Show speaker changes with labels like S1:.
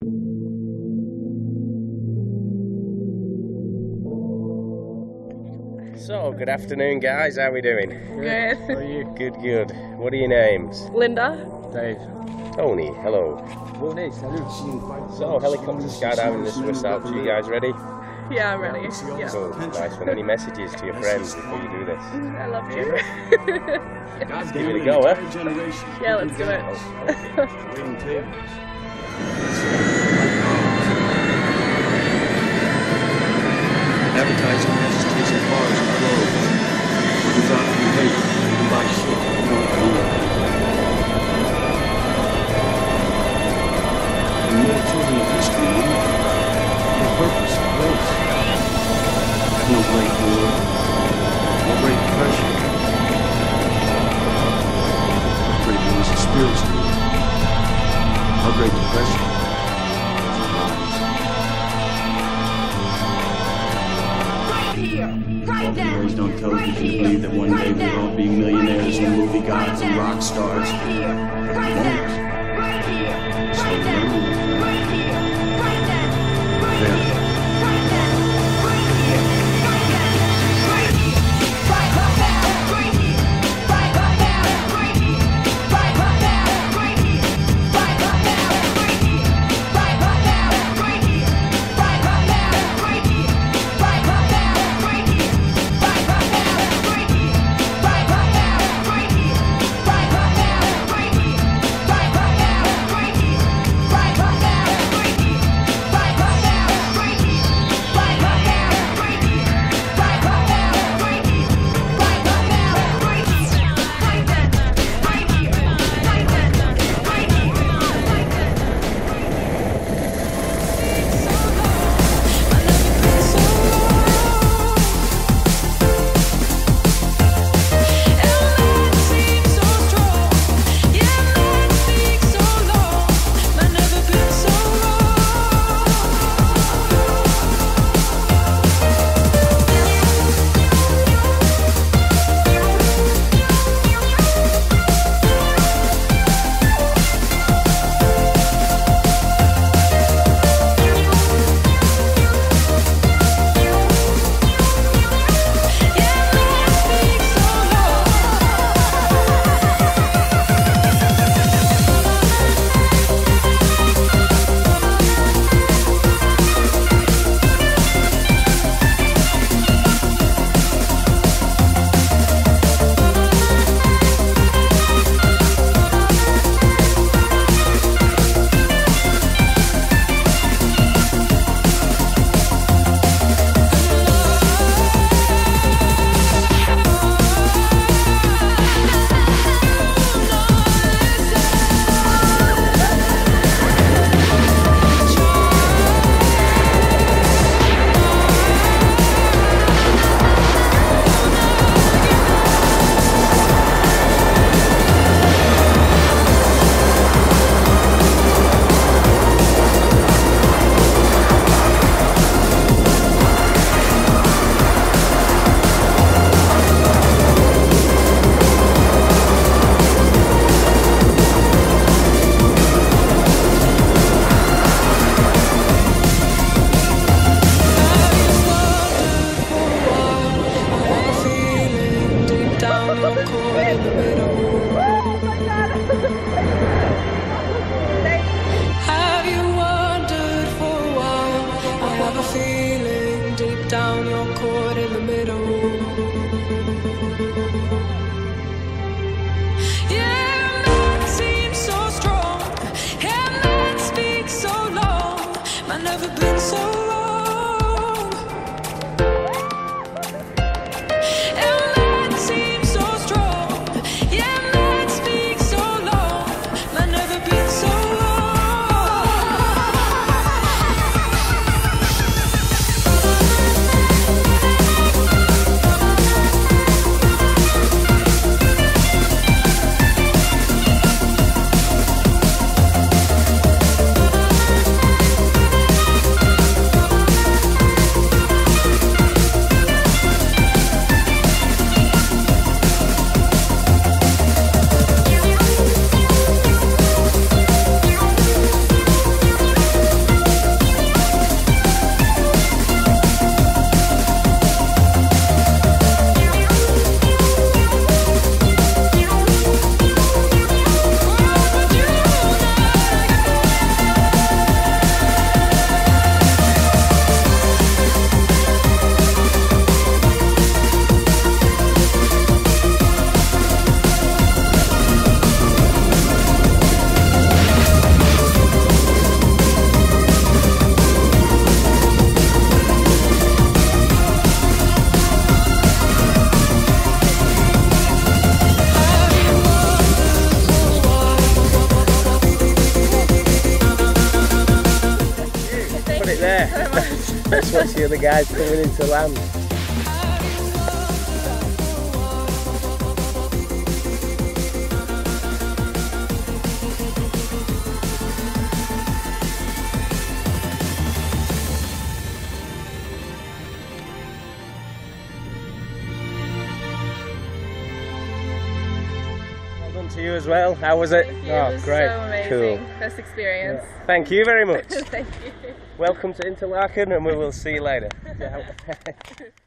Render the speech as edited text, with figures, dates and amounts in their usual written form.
S1: So, good afternoon guys, how are we doing?
S2: Good.
S3: How are you?
S1: Good, good. What are your names?
S2: Linda.
S3: Dave.
S1: Tony, hello.
S3: Bonnet, salut.
S1: So, helicopter skydiving in the Swiss Alps, you guys ready?
S2: Yeah, I'm ready. Yeah.
S1: Cool, nice one. Any messages to your friends before you do this?
S2: I love you.
S1: Let's give it a go, eh?
S2: Yeah, let's do it.
S4: Advertising messages and bars are closed. Orders out to be late. You can buy shit. You know what I mean. And more children of history, no purpose, place. No great war. No great depression. Great war is a spiritual war. Our great depression is our lives. Well, we raised on television to believe that one day we'll all be millionaires and movie gods and rock stars. But we won't. So there.
S5: Have you wondered for a while? I have a feeling deep down you're caught in the middle. Yeah, man seems so strong. Yeah, man speaks so long. I've never been so wrong.
S1: Yeah. Let's watch the other guys coming into land. To you as well. How was it?
S2: It was
S1: great.
S2: so amazing.
S1: Cool.
S2: Best experience.
S1: Yeah. Thank you very much.
S2: Thank you.
S1: Welcome to Interlaken, and we will see you later.